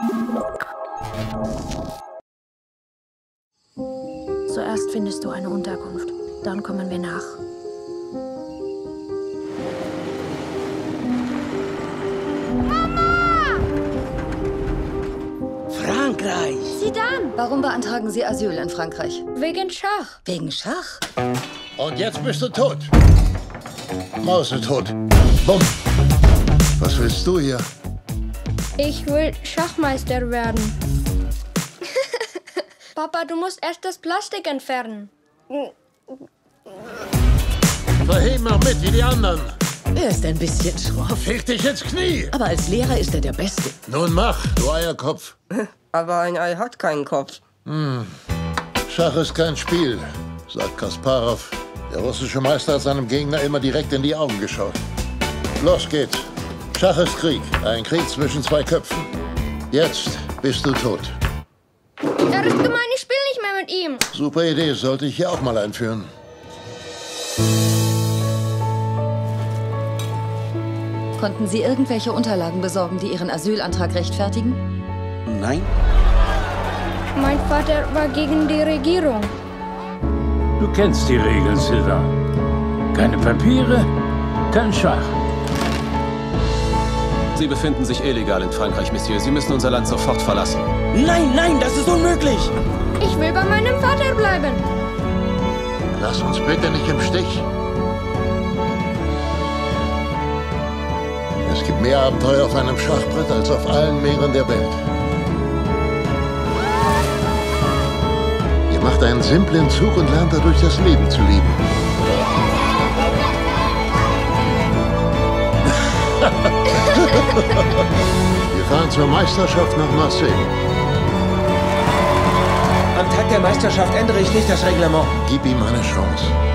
Zuerst findest du eine Unterkunft. Dann kommen wir nach. Frankreich! Zidane! Warum beantragen Sie Asyl in Frankreich? Wegen Schach. Wegen Schach? Und jetzt bist du tot. Mausetot. Bumm. Was willst du hier? Ich will Schachmeister werden. Papa, du musst erst das Plastik entfernen. Verheben noch mit wie die anderen. Er ist ein bisschen schroff. Fick dich ins Knie. Aber als Lehrer ist er der Beste. Nun mach, du Eierkopf. Aber ein Ei hat keinen Kopf. Schach ist kein Spiel, sagt Kasparov. Der russische Meister hat seinem Gegner immer direkt in die Augen geschaut. Los geht's. Schach ist Krieg. Ein Krieg zwischen zwei Köpfen. Jetzt bist du tot. Er ist gemein, ich spiele nicht mehr mit ihm. Super Idee, sollte ich hier auch mal einführen. Konnten Sie irgendwelche Unterlagen besorgen, die Ihren Asylantrag rechtfertigen? Nein? Mein Vater war gegen die Regierung. Du kennst die Regeln, Sylvain. Keine Papiere, kein Schach. Sie befinden sich illegal in Frankreich, Monsieur. Sie müssen unser Land sofort verlassen. Nein, nein, das ist unmöglich! Ich will bei meinem Vater bleiben. Lass uns bitte nicht im Stich. Es gibt mehr Abenteuer auf einem Schachbrett als auf allen Meeren der Welt. Ihr macht einen simplen Zug und lernt dadurch das Leben zu lieben. Wir fahren zur Meisterschaft nach Marseille. Am Tag der Meisterschaft ändere ich nicht das Reglement. Gib ihm eine Chance.